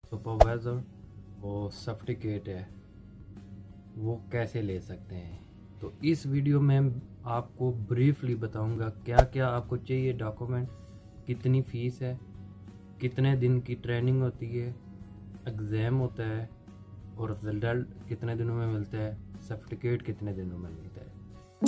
Supervisor वो certificate है वो कैसे ले सकते हैं। तो इस वीडियो में आपको ब्रीफली बताऊंगा क्या क्या आपको चाहिए डॉक्यूमेंट, कितनी फ़ीस है, कितने दिन की ट्रेनिंग होती है, एग्ज़ाम होता है और रिजल्ट कितने दिनों में मिलता है, सर्टिफिकेट कितने दिनों में मिलता है।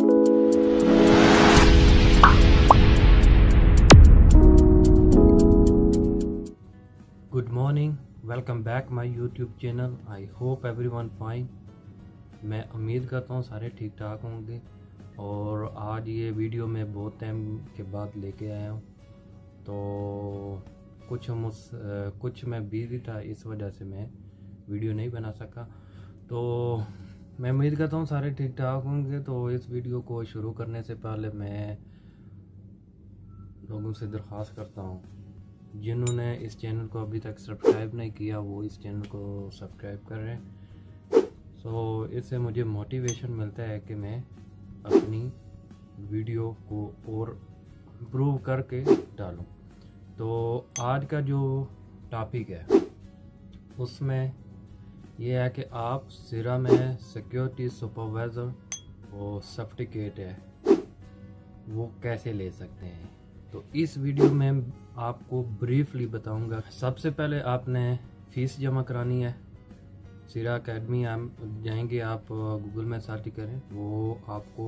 Good morning, welcome back my YouTube channel. I hope everyone fine. मैं उम्मीद करता हूँ सारे ठीक ठाक होंगे। और आज ये वीडियो मैं बहुत टाइम के बाद लेके आया हूँ, तो कुछ मैं बिज़ी था, इस वजह से मैं वीडियो नहीं बना सका। तो मैं उम्मीद करता हूँ सारे ठीक ठाक होंगे। तो इस वीडियो को शुरू करने से पहले मैं लोगों से दरख्वास्त करता हूँ, जिन्होंने इस चैनल को अभी तक सब्सक्राइब नहीं किया वो इस चैनल को सब्सक्राइब करें। सो इससे मुझे मोटिवेशन मिलता है कि मैं अपनी वीडियो को और इम्प्रूव करके डालूं। तो आज का जो टॉपिक है उसमें यह है कि आप सिरा में सिक्योरिटी सुपरवाइज़र वो सर्टिफिकेट है वो कैसे ले सकते हैं। तो इस वीडियो में आपको ब्रीफली बताऊंगा। सबसे पहले आपने फ़ीस जमा करानी है। सिरा एकेडमी आप जाएंगे, आप गूगल में सर्च करें, वो आपको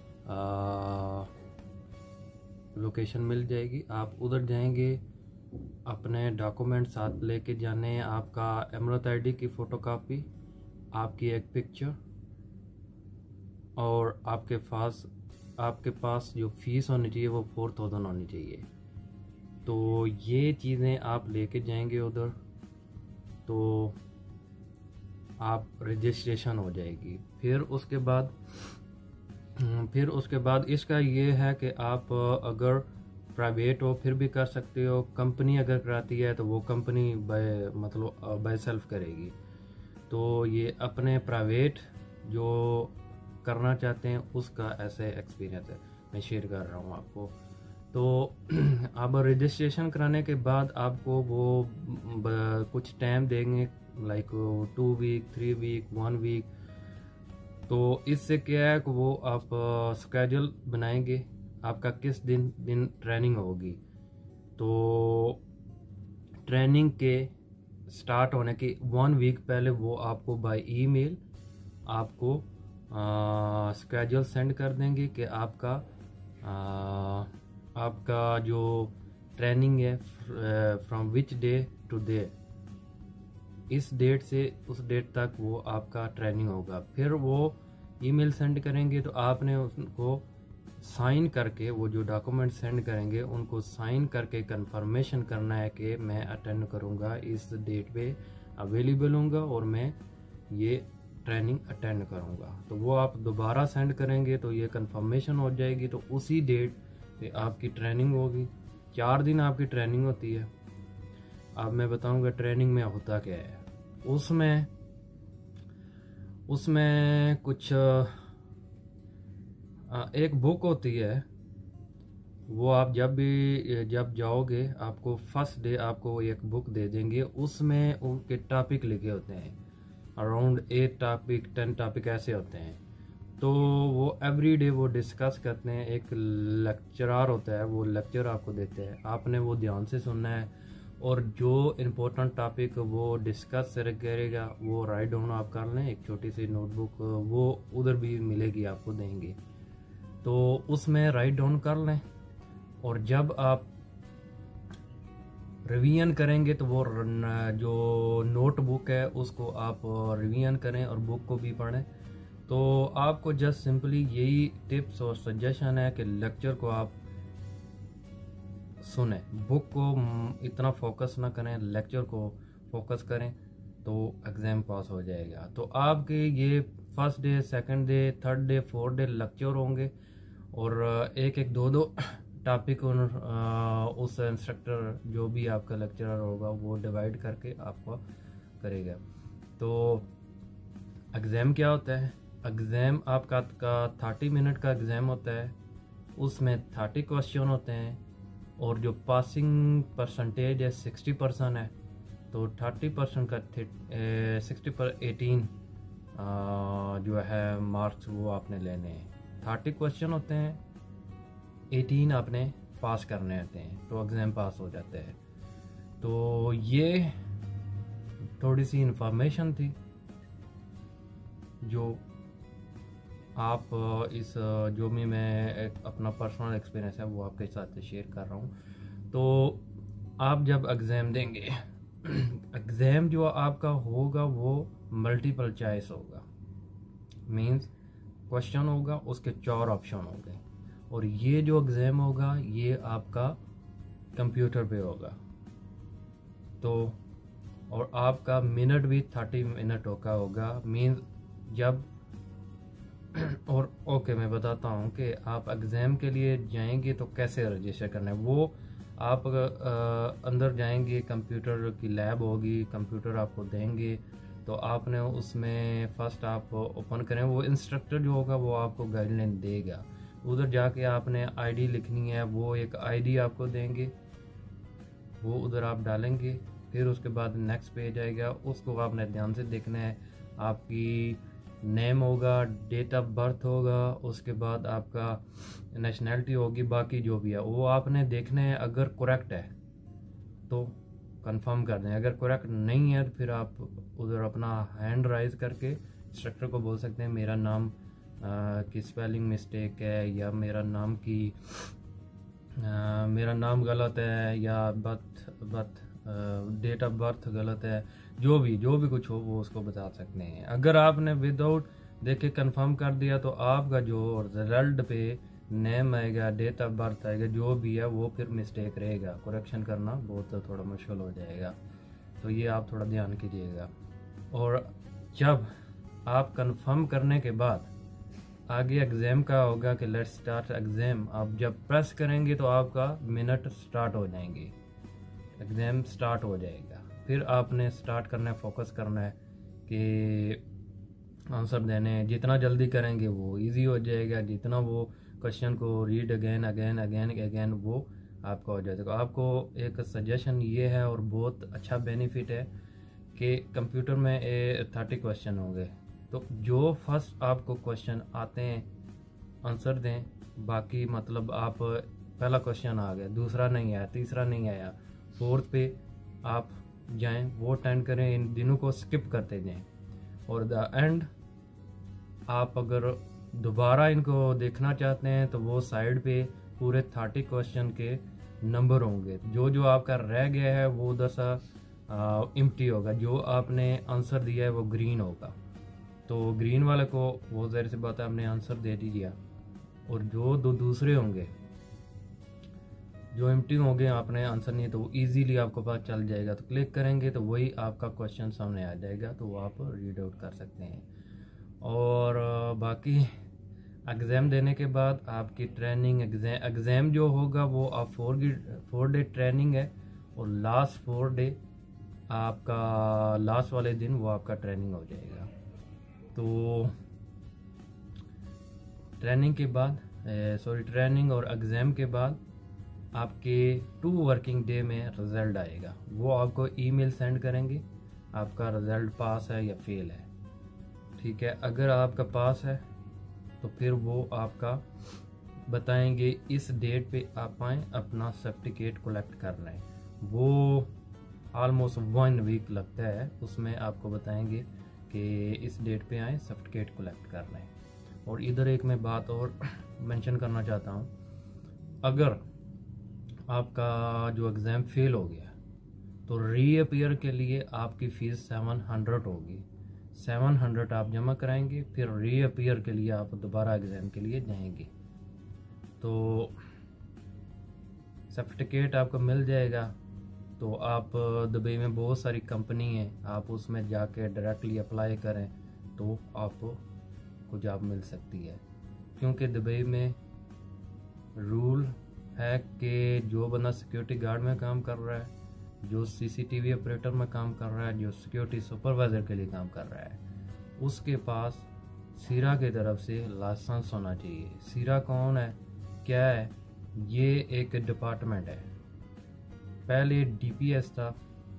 लोकेशन मिल जाएगी। आप उधर जाएंगे, अपने डॉक्यूमेंट साथ लेके जाने हैं। आपका एमरत आईडी की फ़ोटोकॉपी, आपकी एक पिक्चर और आपके पास जो फ़ीस होनी चाहिए वो 4000 होनी चाहिए। तो ये चीज़ें आप लेके जाएंगे उधर, तो आप रजिस्ट्रेशन हो जाएगी। फिर उसके बाद इसका ये है कि आप अगर प्राइवेट हो फिर भी कर सकते हो। कंपनी अगर कराती है तो वो कंपनी बाय सेल्फ करेगी। तो ये अपने प्राइवेट जो करना चाहते हैं उसका ऐसे एक्सपीरियंस है, मैं शेयर कर रहा हूँ आपको। तो अब रजिस्ट्रेशन कराने के बाद आपको वो कुछ टाइम देंगे, लाइक 2 वीक, 3 वीक, 1 वीक। तो इससे क्या है कि वो आप स्केड्यूल बनाएंगे आपका किस दिन ट्रेनिंग होगी। तो ट्रेनिंग के स्टार्ट होने के 1 वीक पहले वो आपको बाय ईमेल आपको स्केड्यूल सेंड कर देंगे कि आपका जो ट्रेनिंग है from which day to day, इस डेट से उस डेट तक वो आपका ट्रेनिंग होगा। फिर वो ईमेल सेंड करेंगे, तो आपने उनको साइन करके, वो जो डॉक्यूमेंट सेंड करेंगे उनको साइन करके कंफर्मेशन करना है कि मैं अटेंड करूँगा, इस डेट पे अवेलेबल होऊंगा और मैं ये ट्रेनिंग अटेंड करूँगा। तो वो आप दोबारा सेंड करेंगे तो ये कंफर्मेशन हो जाएगी। तो उसी डेट पे आपकी ट्रेनिंग होगी। 4 दिन आपकी ट्रेनिंग होती है। अब मैं बताऊँगा ट्रेनिंग में होता क्या है। उसमें कुछ एक बुक होती है, वो आप जब जाओगे आपको फर्स्ट डे आपको एक बुक दे देंगे। उसमें उनके टॉपिक लिखे होते हैं, अराउंड 8 टॉपिक 10 टॉपिक ऐसे होते हैं। तो वो एवरी डे वो डिस्कस करते हैं। एक लेक्चरर होता है, वो लेक्चर आपको देते हैं, आपने वो ध्यान से सुनना है और जो इम्पोर्टेंट टॉपिक वो डिस्कस करेगा वो राइट डाउन आप कर लें। एक छोटी सी नोटबुक वो उधर भी मिलेगी, आपको देंगे, तो उसमें राइट डाउन कर लें। और जब आप रिवीजन करेंगे तो वो जो नोटबुक है उसको आप रिवीजन करें और बुक को भी पढ़ें। तो आपको जस्ट सिंपली यही टिप्स और सजेशन है कि लेक्चर को आप सुने, बुक को इतना फोकस ना करें, लेक्चर को फोकस करें, तो एग्ज़ाम पास हो जाएगा। तो आपके ये first day, second day, third day, fourth day lecture होंगे और एक 2 टॉपिक उस इंस्ट्रक्टर जो भी आपका लेक्चरर होगा वो डिवाइड करके आपको करेगा। तो एग्ज़ाम क्या होता है? एग्ज़ाम आपका 30 मिनट का एग्ज़ाम होता है। उसमें 30 क्वेश्चन होते हैं और जो पासिंग परसेंटेज है 60% है। तो 30% का 60 पर 18 जो है मार्क्स वो आपने लेने हैं। 30 क्वेश्चन होते हैं, 18 आपने पास करने होते हैं, तो एग्ज़ाम पास हो जाते हैं। तो ये थोड़ी सी इंफॉर्मेशन थी जो आप इस जो भी मैं एक अपना पर्सनल एक्सपीरियंस है वो आपके साथ शेयर कर रहा हूँ। तो आप जब एग्ज़ाम देंगे एग्ज़ाम जो आपका होगा वो मल्टीपल चॉइस होगा, मींस क्वेश्चन होगा, उसके 4 ऑप्शन होंगे, और ये जो एग्ज़ाम होगा ये आपका कंप्यूटर पे होगा। तो और आपका मिनट भी 30 मिनट का होगा, मींस जब और ओके मैं बताता हूँ कि आप एग्ज़ाम के लिए जाएंगे तो कैसे रजिस्टर करना है। वो आप अंदर जाएंगे, कंप्यूटर की लैब होगी, कंप्यूटर आपको देंगे, तो आपने उसमें फर्स्ट आप ओपन करें, वो इंस्ट्रक्टर जो होगा वो आपको गाइडलाइन देगा। उधर जाके आपने आईडी लिखनी है, वो एक आईडी आपको देंगे, वो उधर आप डालेंगे। फिर उसके बाद नेक्स्ट पेज आएगा, उसको आपने ध्यान से देखना है। आपकी नेम होगा, डेट ऑफ बर्थ होगा, उसके बाद आपका नेशनैलिटी होगी, बाकी जो भी है वो आपने देखना है। अगर करेक्ट है तो कंफर्म कर दें, अगर करेक्ट नहीं है तो फिर आप उधर अपना हैंड राइज करके इंस्ट्रक्टर को बोल सकते हैं मेरा नाम की स्पेलिंग मिस्टेक है, या मेरा नाम गलत है, या डेट ऑफ बर्थ गलत है, जो भी कुछ हो वो उसको बता सकते हैं। अगर आपने विदाउट देखे कंफर्म कर दिया तो आपका जो रिजल्ट पे नेम आएगा, डेट ऑफ बर्थ आएगा, जो भी है वो फिर मिस्टेक रहेगा, करेक्शन करना बहुत थोड़ा मुश्किल हो जाएगा। तो ये आप थोड़ा ध्यान कीजिएगा। और जब आप कंफर्म करने के बाद आगे एग्ज़ाम का होगा कि लेट्स स्टार्ट एग्ज़ाम, आप जब प्रेस करेंगे तो आपका मिनट स्टार्ट हो जाएंगे, एग्ज़ाम स्टार्ट हो जाएगा। फिर आपने स्टार्ट करना है, फोकस करना है कि आंसर देने हैं। जितना जल्दी करेंगे वो इजी हो जाएगा, जितना वो क्वेश्चन को रीड अगेन वो आपका हो जाएगा। आपको एक सजेशन ये है और बहुत अच्छा बेनिफिट है कि कंप्यूटर में 30 क्वेश्चन होंगे, तो जो फर्स्ट आपको क्वेश्चन आते हैं आंसर दें। बाकी मतलब आप पहला क्वेश्चन आ गया, दूसरा नहीं आया, तीसरा नहीं आया, फोर्थ पे आप जाएं, वो अटेंड करें, इन दिनों को स्किप करते जाएं। और द एंड आप अगर दोबारा इनको देखना चाहते हैं तो वो साइड पे पूरे 30 क्वेश्चन के नंबर होंगे, जो आपका रह गया है वो उधर सा एम्प्टी होगा, जो आपने आंसर दिया है वो ग्रीन होगा। तो ग्रीन वाले को वो ज़ाहिर सी बात है आपने आंसर दे दिया, और जो दूसरे होंगे जो एम्प्टी होंगे आपने आंसर नहीं, तो वो इजीली आपको पता चल जाएगा। तो क्लिक करेंगे तो वही आपका क्वेश्चन सामने आ जाएगा, तो वो आप रीड आउट कर सकते हैं। और बाकी एग्ज़ाम देने के बाद आपकी ट्रेनिंग, एग्ज़ाम जो होगा वो आप 4 डे ट्रेनिंग है, और लास्ट 4 डे आपका लास्ट वाले दिन वो आपका ट्रेनिंग हो जाएगा। तो ट्रेनिंग और एग्ज़ाम के बाद आपके 2 वर्किंग डे में रिज़ल्ट आएगा। वो आपको ईमेल सेंड करेंगे आपका रिज़ल्ट पास है या फेल है। ठीक है, अगर आपका पास है तो फिर वो आपका बताएंगे इस डेट पे आप आएँ अपना सर्टिफिकेट कलेक्ट करना है। वो ऑलमोस्ट 1 वीक लगता है, उसमें आपको बताएंगे कि इस डेट पे आएँ सर्टिफिकेट कलेक्ट करना है। और इधर एक मैं बात और मेंशन करना चाहता हूँ, अगर आपका जो एग्ज़ाम फेल हो गया तो रीअपियर के लिए आपकी फ़ीस 700 होगी। 700 आप जमा कराएंगे, फिर रीअपियर के लिए आप दोबारा एग्ज़ाम के लिए जाएंगे, तो सर्टिफिकेट आपको मिल जाएगा। तो आप दुबई में बहुत सारी कंपनी है, आप उसमें जाके डायरेक्टली अप्लाई करें तो आपको जॉब मिल सकती है। क्योंकि दुबई में रूल है कि जो बंदा सिक्योरिटी गार्ड में काम कर रहा है, जो सीसीटीवी ऑपरेटर में काम कर रहा है, जो सिक्योरिटी सुपरवाइज़र के लिए काम कर रहा है, उसके पास सीरा की तरफ से लाइसेंस होना चाहिए। सीरा कौन है, क्या है? ये एक डिपार्टमेंट है, पहले डीपीएस था,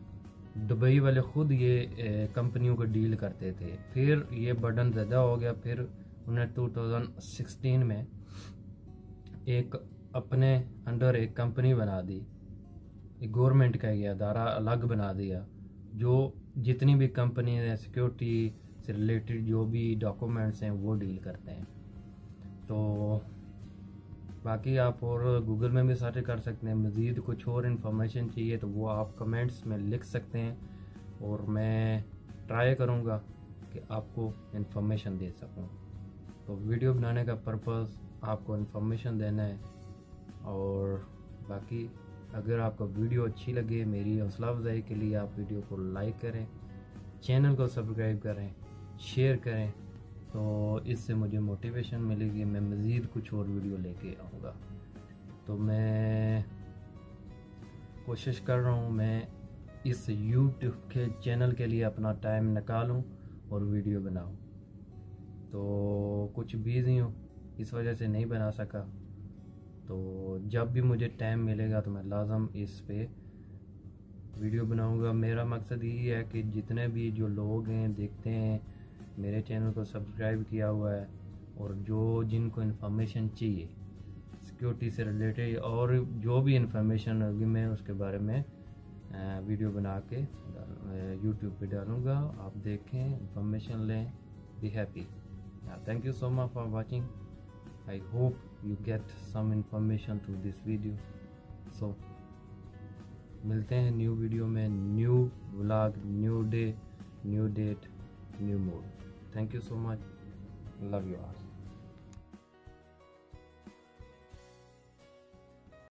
दुबई वाले ख़ुद ये कंपनियों को डील करते थे। फिर ये बर्डन ज़्यादा हो गया, फिर उन्हें 2016 में एक अपने अंडर एक कंपनी बना दी, एक गवर्नमेंट का ये अदारा अलग बना दिया, जो जितनी भी कंपनी है सिक्योरिटी से रिलेटेड जो भी डॉक्यूमेंट्स हैं वो डील करते हैं। तो बाकी आप और गूगल में भी सर्च कर सकते हैं। मज़ीद कुछ और इन्फॉर्मेशन चाहिए तो वो आप कमेंट्स में लिख सकते हैं, और मैं ट्राई करूँगा कि आपको इन्फॉर्मेशन दे सकूँ। तो वीडियो बनाने का पर्पस आपको इन्फॉर्मेशन देना है। और बाकी अगर आपको वीडियो अच्छी लगे, मेरी हौसला अफजाई के लिए आप वीडियो को लाइक करें, चैनल को सब्सक्राइब करें, शेयर करें, तो इससे मुझे मोटिवेशन मिलेगी, मैं मज़ीद कुछ और वीडियो लेके आऊँगा। तो मैं कोशिश कर रहा हूँ मैं इस YouTube के चैनल के लिए अपना टाइम निकालूँ और वीडियो बनाऊँ। तो कुछ बिज़ी हूँ, इस वजह से नहीं बना सका। तो जब भी मुझे टाइम मिलेगा तो मैं लाजम इस पे वीडियो बनाऊँगा। मेरा मकसद यही है कि जितने भी जो लोग हैं देखते हैं, मेरे चैनल को सब्सक्राइब किया हुआ है, और जो जिनको इन्फॉर्मेशन चाहिए सिक्योरिटी से रिलेटेड और जो भी इन्फॉर्मेशन होगी मैं उसके बारे में वीडियो बना के यूट्यूब पे डालूँगा। आप देखें, इन्फॉर्मेशन लें, be happy. Thank you so much for watching. I hope you get some information through this video. So मिलते हैं न्यू वीडियो में, new vlog, new day, new date, new mood. Thank you so much, love you all.